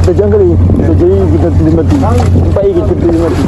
Diyan kali. Jadi kita terima mati. Sampai kita terima mati.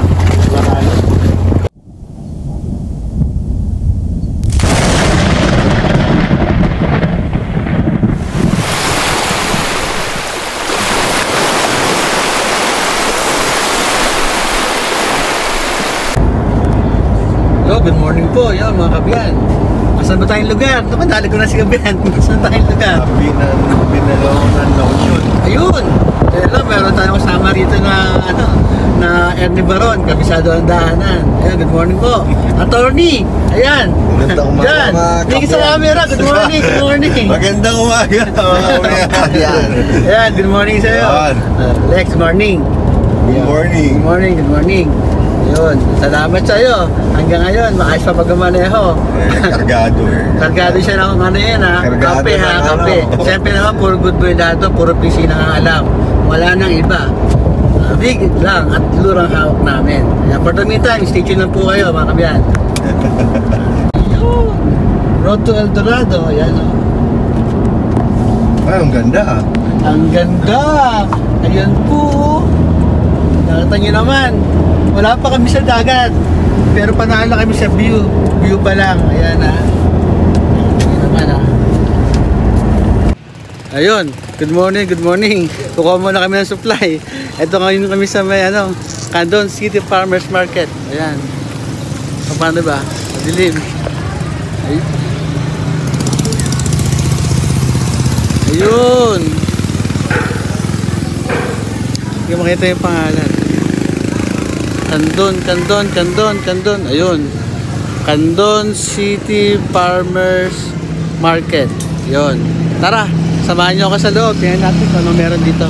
Hello, good morning po. Yan mga kabiyan. Saan ba tayong lugar? Ito man, dali ko na si kabiyan. Saan tayong lugar? Binalawang lotion. Ayun! Kaya lang, meron tayong kasama rito na na Ernie Baron, kabisado ang daanan. Ayan, good morning po. Attorney! Ayan! Magandang umaga, Diyan! mga Tingin sa kabiyan. camera, good morning, good morning! Magandang umaga, mga kabiyan. Ayan, good morning sa'yo. Yan. Lex, good morning. Good morning. Good morning, good morning. Yun, salamat sa'yo. Hanggang ngayon, maayos pa pagmamaneho. Kargado Kargado siya ng ano yan ha. Kargado Kape ha, ng kape. ano. Siyempre naman, puro good boy dato, puro PC lang ang alam. Wala nang iba. Big lang at lurang hawak namin. Kaya for the meantime, stay tuned lang po kayo mga kabiyan. Yun. Road to El Dorado, ayan o. Ay, ang ganda ah. Ang ganda! Ayan po. Nakita nyo naman, wala pa kami sa dagat. Pero panalo kami sa view. View pa lang. Ayan ha. Ayan naman ha. Ayun, good morning, good morning. Kukuha muna kami ng supply. Ito ngayon kami sa may Candon City Farmers Market. Ayan. Paano ba? Madilim. Ayun. Hindi makita yung pangalan. Candon. Ayun. Candon City Farmers Market. Ayun. Tara, samahan nyo ako sa loob. Tingnan natin kung ano meron dito.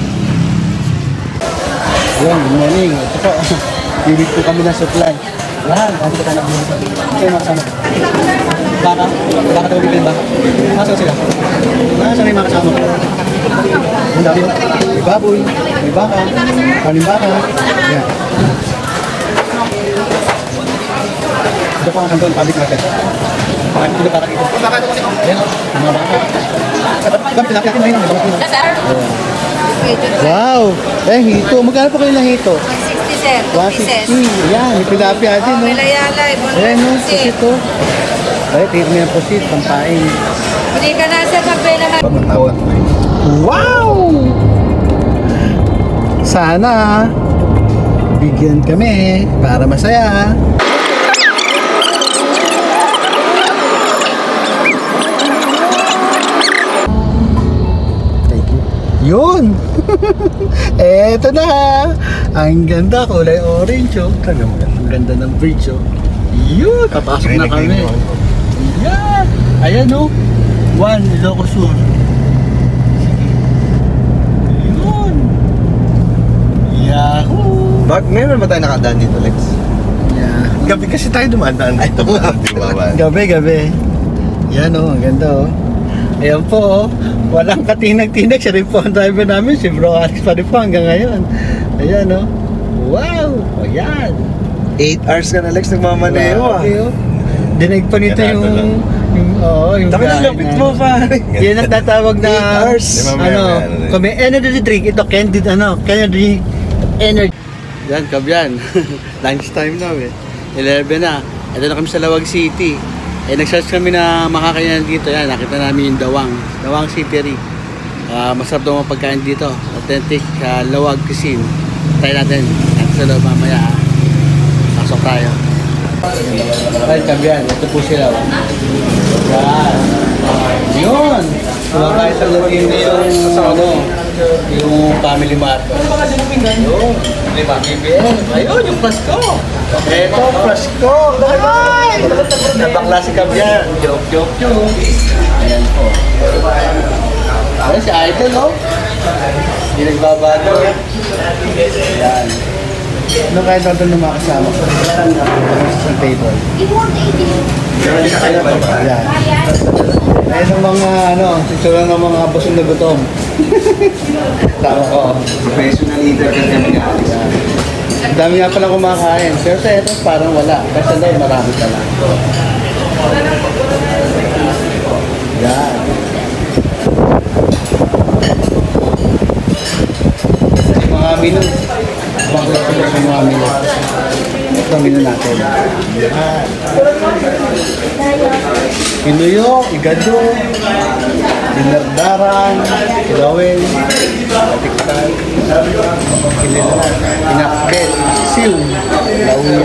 Ayun, good morning. Ito po. Bibig po kami ng supply. Yan, ano ka tayo nabili? Kayo makasama. Baka tayo bibili ba? Nasaan sila? Nasaan yung makasama? Ang dami. May baboy, may baka, panimbaka. Yan. Ito po ang Candon Public Market. Pakay mo para dito. Baka ito kasi. Yan, mga baka. Gamit natin na yun. Wow! Eh, hito. Magkano po kayo ng hito? 160 sir, 160. Yan, may tilapia din, no? May layalay, Ayan, no? Pusit, oh. Ay, tingnan mo yung pusit, pampain. Hindi ka na sir, magbela na. Pagkatawad. Wow! Sana bigyan kami para masaya. Yun! Eto na! Ang ganda, kulay orange oh. Ang ganda ng bridge oh. Yun! Papasok na kami. Yan! Ayan oh! One Ilocos Sur. Yun! Yahoo! Meron ba tayo nakadaan dito, Lex? Yeah. Gabi kasi tayo dumadaan dito. Di ba ba? Gabi. Yan oh, ang ganda oh. Ayan po oh. Walang katinag-tinag. Siya rin po ang driver namin. Si Bro Alex pa rin po hanggang ngayon. Ayan oh. Wow! Ayan. 8 hours ka na, Lex, nagmamaneho ah. Okay, oh. Dinig pa nito Ganado lang. yung Dami na gain lapit mo pa. Yan ang tatawag na 8 hours. kung may energy drink, ito Candid Candid Energy. Yan, kabyan. Lunch time na eh. 11 na. Ito na kami sa Lawag City. Nag-search kami na makakainan dito. Yan, nakita namin yung Dawang City. Masarap daw mga pagkain dito. Authentic Lawag cuisine. Try natin. Sa loob mamaya. Pasok tayo. Ay, kabyan. Ito po sila. Yan. Yun. Kumakain sa loob yung family mart. Yun. Diba? Ayun, yung Pasko. Ito, Pasko. Ay! Nabakla si kabyan. Joke. Ayan po. Ayan si Idol, oh. Hindi nagbabago. Ayan. Ano kahit na doon na makasama ko? Sa table. Ayan. Ayan ang mga, itsura ng mga busong na gutom. Tama ko. Professional eater ka kami ka. Ang dami nga pala kumakain. Pero sa ito parang wala. Kasi daw marami ka lang. Yan. family. Ito ang menu natin. Pinuyo, igado, dinardaran, kilawin, tiktan, pinakbet, siw, lauya.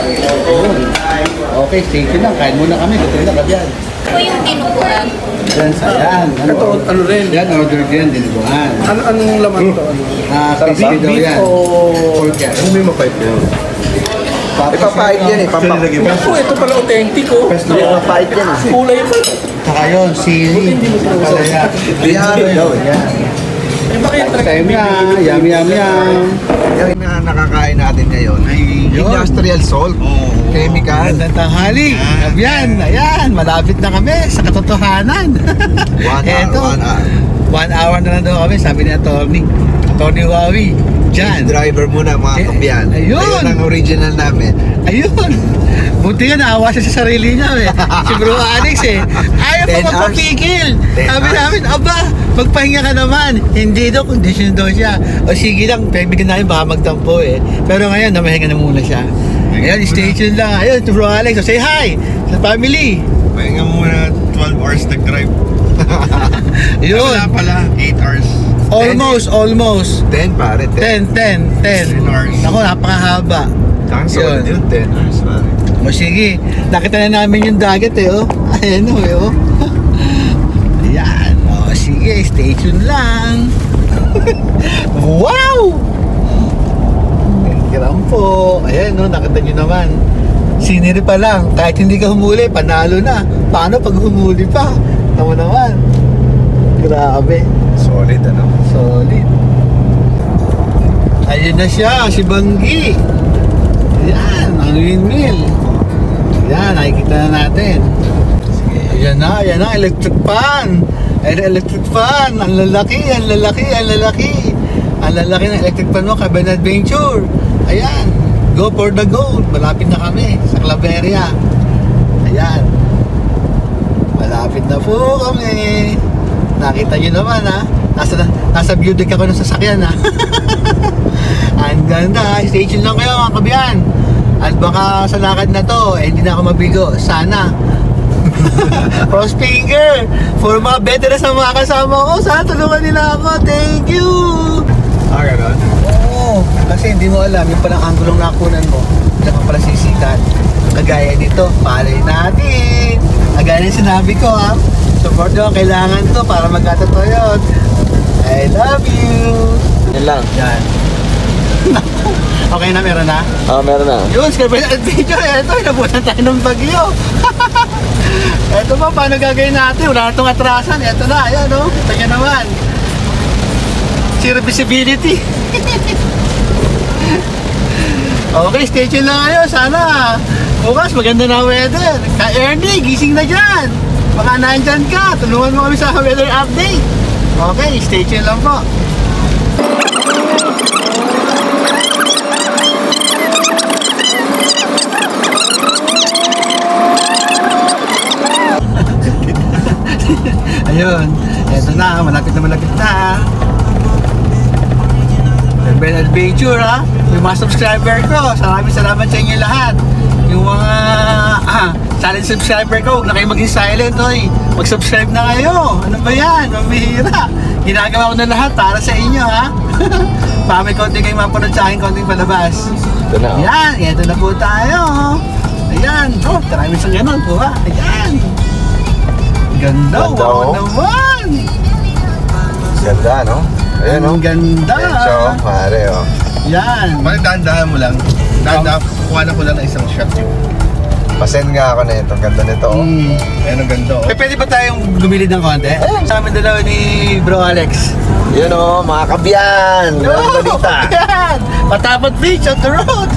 Okay, stay tuned lang. Kain muna kami. Gusto na kabyan. Ito yung tinubuan. Yan, sayan. Ito, ano rin? Yan, order din, dinubuhan. Anong laman ito? Crispy daw Beef yan. o... Pork yan. Ano may mapait yun? Ipapait yan eh. Oh, ito pala authentic oh. Ipapait yan eh. Kulay pa. Saka yun, sili. Palaya. Bihari daw eh. Yan. Eh, bakit Time na. Yum, yum, yum. Yung na nakakain natin ngayon ay industrial salt. Chemical. Magandang tanghali. Kabyan. Ayan, malapit na kami sa katotohanan. 1 Eto. hour. 1 hour na lang daw kami, sabi ni Atty. Wawi. Diyan. Driver muna mga kabyan. Ayun. ang original namin. Ayun. Buti nga naawa siya sa sarili niya eh. Si Bro Alex eh. Ayaw 10 pa magpapigil. 10 Sabi hours. namin, aba, magpahinga ka naman. Hindi daw, condition daw siya. O sige lang, bibigyan namin baka magtampo eh. Pero ngayon, namahinga na muna siya. Ayun, stay tuned lang. Ayun, si Bro Alex. So say hi sa family. Pahinga muna 12 hours nag-drive. Yun. pala, 8 hours. Almost. 10 pare, 10. 10 hours. Ako, napakahaba. Ang solid yun, 10 hours pare. O sige, nakita na namin yung dagat eh, oh. Ayan o, eh, oh. Ayan, o sige, stay tuned lang. Wow! Kiram po. Ayan, no, nakita nyo naman. Scenery pa lang, kahit hindi ka humuli, panalo na. Paano pag humuli pa? Tama naman. Grabe. Solid ano? Solid. Ayun na siya, si Banggi. Ayan, ang windmill. Ayan, nakikita na natin. Sige, ayan na, electric fan. Ayan, electric fan. Ang lalaki. Ang lalaki ng electric fan mo, Cabin Adventure. Ayan, go for the gold. Malapit na kami sa Claveria. Ayan. Malapit na po kami. Nakita nyo naman ha. Nasa view deck ako ng sasakyan ha. Ang ganda. Stay tuned lang kayo mga kabyan. At baka sa lakad na to, hindi na ako mabigo. Sana. Cross finger. For mga veterans na mga kasama ko, sana tulungan nila ako. Thank you. Gano'n? Oo. Kasi hindi mo alam, yung palang anggulong nakunan mo, diyan ka pala sisikat. Kagaya nito, palay natin. Kagaya ng sinabi ko ha. Support nyo, kailangan to para magkatotoo yun. I love you. Yan lang. Yan. Okay na, meron na? Meron na. Yun, Cabin Adventure. Ito, inabutan tayo ng bagyo. Ito pa, paano gagawin natin? Wala na itong atrasan. Ito na, ayan o. Ito nyo naman. Zero visibility. Okay, stay tuned lang kayo. Sana bukas maganda na weather. Ka-Ernie, gising na dyan. Baka nandyan ka. Tulungan mo kami sa weather update. Okay, stay tuned lang po. Ayun, eto na, malapit na. Cabin Adventure ha, yung mga subscriber ko, salamat sa inyo lahat. Yung mga silent subscriber ko, huwag na kayo maging silent, oy. Mag-subscribe na kayo. Ano ba yan? Mamihira. Ginagawa ko na lahat para sa inyo ha. Para may konti kayong mapanood sa akin, konting palabas. Ito na. Ayan, eto na po tayo. Ayan, oh, maraming sa ganon po ha. Ayan. Ganda, Ganda, wow oh. naman. Ganda, no? Ayan, no? Ang ganda. Medyo, pare, oh. Yan. Parang dahan-dahan mo lang. Dahan-dahan, kukuha na ko lang ng isang shot yun. Pasend nga ako na ito. Ganda nito, oh. Ayan, ang ganda, oh. Pwede ba tayong gumilid ng konti? Sa amin dalawa ni Bro Alex. Yun, oh, mga kabyan. Ang balita. Ayan! Patapot Beach on the road!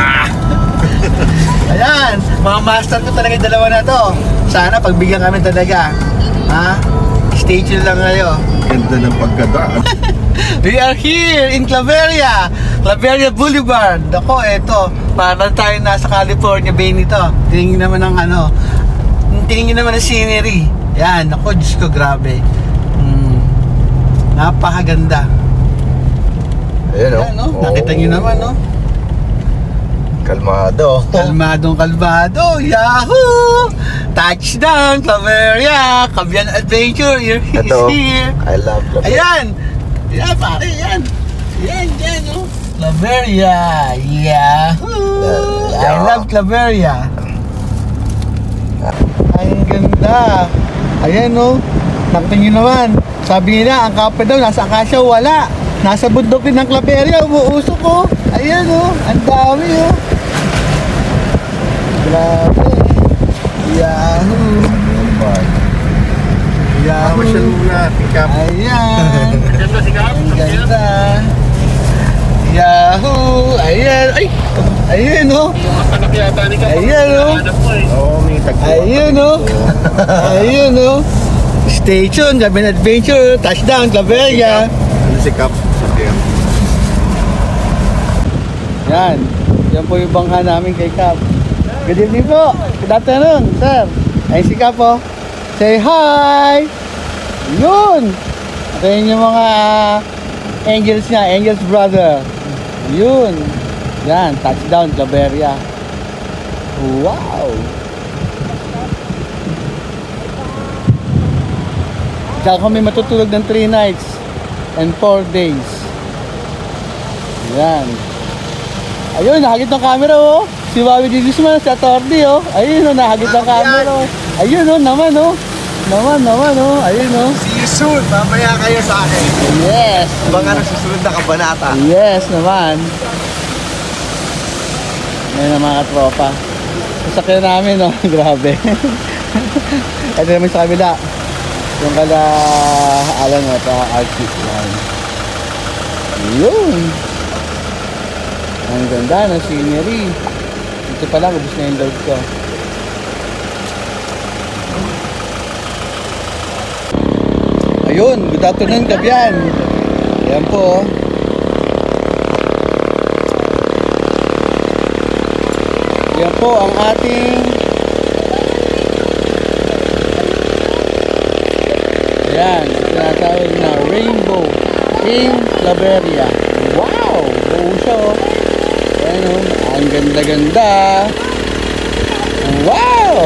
Ayan! Mga master ko talaga yung dalawa na to. Sana pagbigyan kami talaga. Ha? Stay tuned lang kayo. Ganda ng pagkadaan. We are here in Claveria Boulevard. Ako, eto. Parang tayo nasa California Bay nito. Tingin naman ng ano. Tingin naman ng scenery. Yan, ako, Diyos ko, grabe. Napakaganda. Ayan, oh. Ayan, no? Nakita nyo naman, no? Kalmado. Kalmadong-kalmado. Yahoo! Touchdown, Claveria! Cavite Adventure is Ito, here. I love Claveria. Ayan! Yan, pare, yan. Yan, oh. Claveria! Yahoo! I love Claveria. Ang ganda. Ayan, oh. Nakita nyo naman. Sabi nila, ang kape daw, nasa Acacia, wala. Nasa bundok din ng Claveria, umuusok, oh. Ayan, oh. Ang dami, oh. Grabe. Yahoo! Ako siya muna, pick up. Ayan. Ang ganda. Yahoo! Ayan. Ay! Ayan, oh. Ayan, oh. Oo, may tagpo. Ayan, oh. Ayan, oh. Station, Cavite Adventure, touchdown, Claveria. Ano si Cap? Yan. Yan po yung bangka namin kay Cap. Good evening po. Good afternoon, sir. Ayun si Cap, oh. Say hi! Yun! Ito yun yung mga angels niya, angels brother. Yun. Yan, touchdown, Claveria. Wow! Tsaka kami matutulog ng 3 nights and 4 days. Yan. Ayun, nahagit ng camera, oh. Si Bobby Didisman, si Atordi, oh. Ayun, oh, nahagit ng camera, oh. Ayun, oh, naman, oh. Naman, oh. Ayun, oh. See you soon. Mamaya kayo sa akin. Yes. Baka na susunod na kabanata. Yes, naman. Ngayon ang mga katropa. Sasakyan namin, oh. Grabe. Ito naman sa kabila. Yung kala, alam mo, ito, artist line. Yun. Ang ganda ng scenery. Ito pala, ubus na yung load ko. Ayun, good afternoon, Kabian. Ayan po. Ayan po ang ating ayan, tinatawag na Rainbow in Claveria. Wow! Buo siya, oh. Ayan, oh. Ang ganda-ganda. Wow!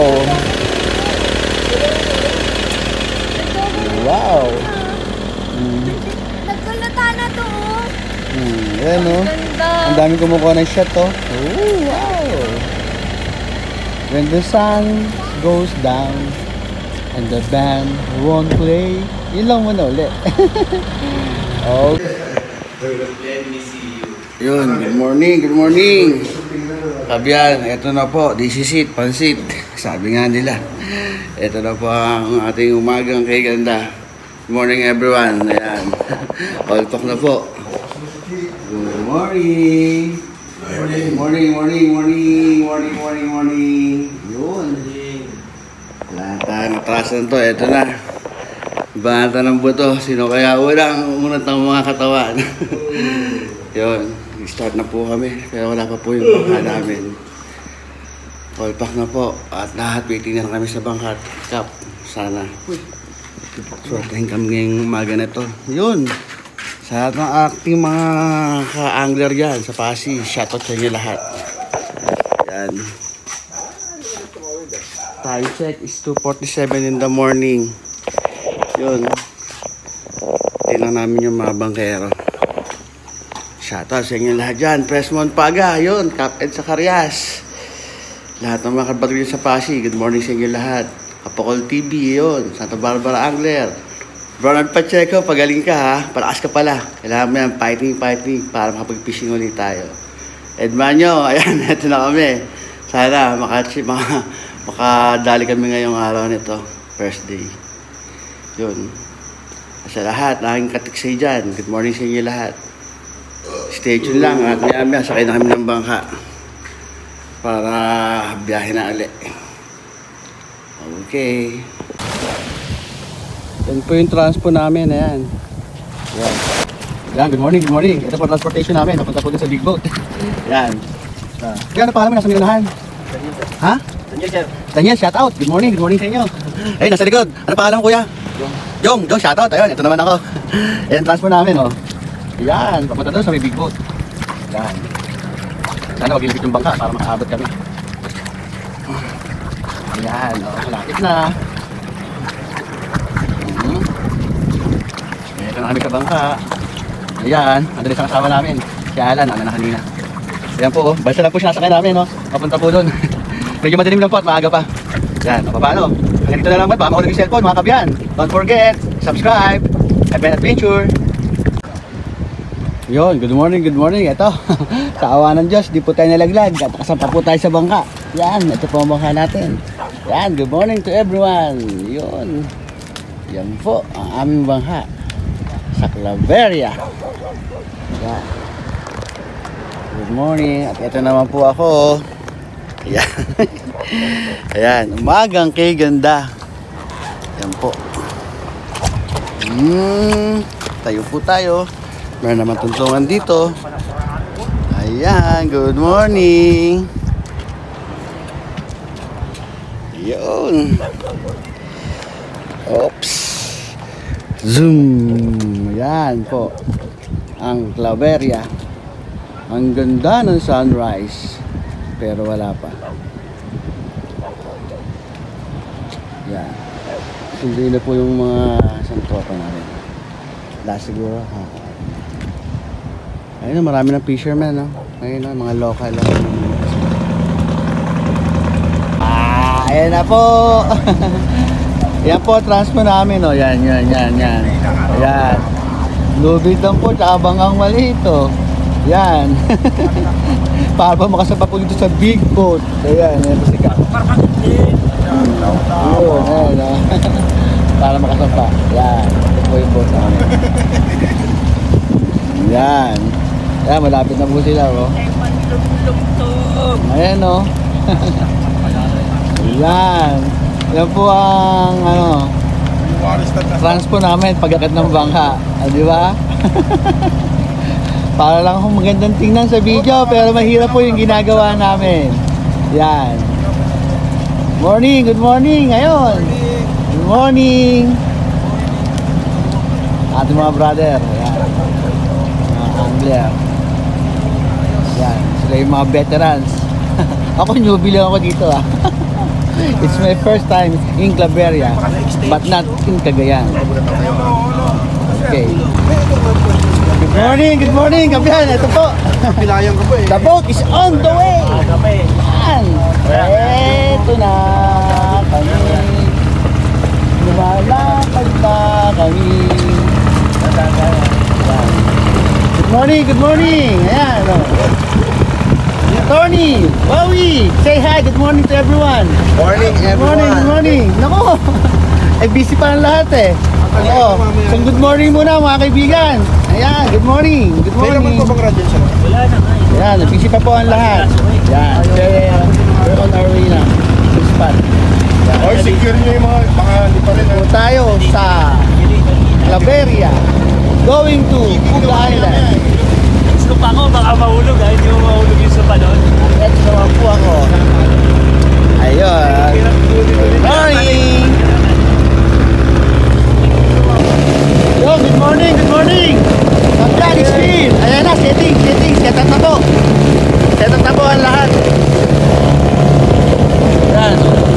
Wow! Nagkulata na to, oh. Ayan, oh. Ganda. Ang dami kumukuha ng shot, oh. Oh, wow! When the sun goes down and the band won't play, yun lang muna ulit. Oh. Yun, good morning. Kabiyan, eto na po, this is it, pansit. Sabi nga nila, eto na po ang ating umagang kay ganda. Good morning everyone, ayan. All talk na po. Good morning. Morning. Yun. Lahat tayong atrasan to, eto na. Bata ng buto, sino kaya unang ng mga katawan. Yun, start na po kami, pero wala pa po yung bangka namin. All pack na po, at lahat waiting na kami sa bangka. Cap, sana. Sortahin kami ngayong umaga na to. Yun, sa lahat ng acting mga ka-angler dyan sa Pasig, shoutout sa inyo lahat. Yan. Time check is 2:47 in the morning. Yun. Tingnan namin yung mga bangkero. Shoutout sa inyo lahat dyan. Presmont Paga, yun. Cap Ed Zacarias. Lahat ng mga kabatid sa Pasig. Good morning sa inyo lahat. Apocol TV, yun. Santa Barbara Angler. Bernard Pacheco, pagaling ka ha. Palakas ka pala. Kailangan mo yan, fighting para makapag-fishing ulit tayo. Edmanyo, ayan, eto na kami. Sana makadali kami ngayong araw nito. First day. Yun. Sa lahat, aking katiksay dyan. Good morning sa inyo lahat. Stay tuned lang at maya sakay na kami ng bangka para biyahe na ulit. Okay. Yan po yung transpo namin. Ayan. Yan, good morning. Ito po transportation namin. Napunta po din sa big boat. Yan. Kaya na pangalan mo, nasa minunahan? Ha? Daniel, shout out. Good morning sa inyo. Ay, nasa likod. Ano pangalan mo, kuya? Jong, shout out. Ayun, ito naman ako. Ayan, transpo namin, oh. Yan, papunta doon sa may big boat. Yan. Sana magliligit yung bangka para makaabot kami. Ayan, malapit na. Ito na kami sa bangka. Ayan, andun isang kasama namin. Si Alan, na kanina. Ayan po, balsa lang po sinasakay namin, no? Papunta po doon. Medyo madilim lang po at maaga pa. Ayan, paano? Hanggang dito na lang ba? Baka mahulog yung cellphone, mga kabyan. Don't forget, subscribe. Advent Adventure. Yun, good morning, good morning. Ito, sa awa ng Diyos, di po tayo nalaglag. At kasampa po tayo sa bangka. Yan, ito po ang bangka natin. Yan, good morning to everyone. Yun. Yan po, ang aming bangka. Sa Claveria. Yan. Good morning. At ito naman po ako. Ayan. Ayan, umagang kay ganda. Yan po. Tayo po tayo. Meron naman tuntungan dito. Ayan, good morning. Yun. Oops. Zoom. Ayan po. Ang Claveria. Ang ganda ng sunrise. Pero wala pa. Yan. Hindi na po yung mga santuapa namin. Last siguro. Ayun na, marami ng fishermen, no? Ayun na, mga local. Ayan na po. Yan po, transfer namin, no? Yan. Ayan. Lubid lang po, tsaka bangkang maliit, oh. Yan. Para pa makasapa po dito sa big boat. Ayan po si Kap. Ayan. Para makasapa. Yan. Ito po yung boat namin. Yan. Ayan, malapit na po sila, oh. Ayan, oh. Yan. Yan po ang, transpo namin pagkakit ng bangka. Di ba? Para lang akong magandang tingnan sa video, pero mahirap po yung ginagawa namin. Yan. Morning, good morning. Ngayon. Good morning. Ating mga brother. Yan. Mga angler. Yan. Sila yung mga veterans. Ako newbie lang ako dito, ah. It's my first time in Claveria, but not in Cagayan. Okay. Good morning, Kapihan. Ito po. Pilayang ka po eh. The boat is on the way. Yan. Ito na kami. Lumalakad na kami. Good morning. Ayan. Tony, Wowie, say hi. Good morning to everyone. Morning, everyone. Good morning. Nako, busy pa ang lahat eh. Oo. So good morning muna mga kaibigan. Ayan, good morning. Good May naman morning. po bang radyo siya? Ayan, busy pa po ang lahat. Ayan, we're on our way na. This spot. Or secure nyo yung mga lipa rin. Po tayo sa Claveria. Going to Puga Island. Gusto pa ako, baka mahulog ha. Hindi mo mahulog yung sa palon. Let's naman po ako. Ayun. Morning! Yo, good morning! Kaplan is here! Ayan na, setting. Set up na po. Set up na po ang lahat. Yan.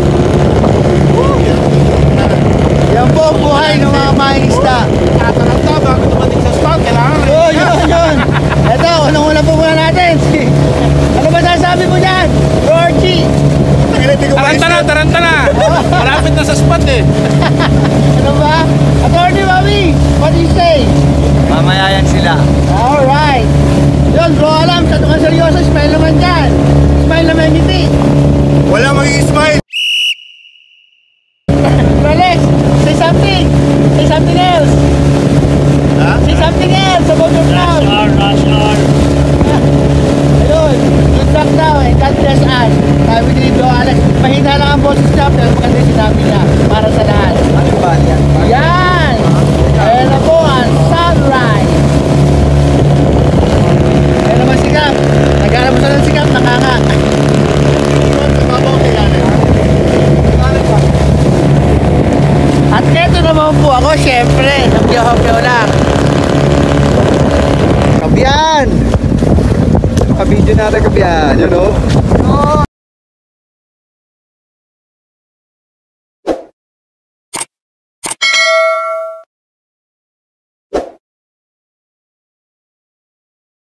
Yan po ang buhay ng mga maingista. Tataranta bago tumating sa spot. Kailangan rin. Oh, yun. Ito, unang-una po muna natin. Ano ba sasabi mo dyan? Georgie! Taranta na! Malapit na sa spot eh. Ano ba? Attorney Mami, what do you say? Mamaya yan sila. Alright. Yun, bro, alam, sa tukang seryoso, smile naman dyan. Smile naman ngiti. Wala mag-i-smile. Alex, say something. Say something else. Ha? Say something else about your crowd. Rush hour. Ayun, good luck daw eh. God bless us. Sabi ni Bro Alex, mahina lang ang boses niya, pero maganda yung sinabi niya para sa lahat. Ano ba yan? Yan! Ayan na po ang sunrise. Ayan naman si Cap. Naghanap mo sa si Cap, nakaka. At eto naman po ako, syempre, video natin kabyan, yun o. Oo,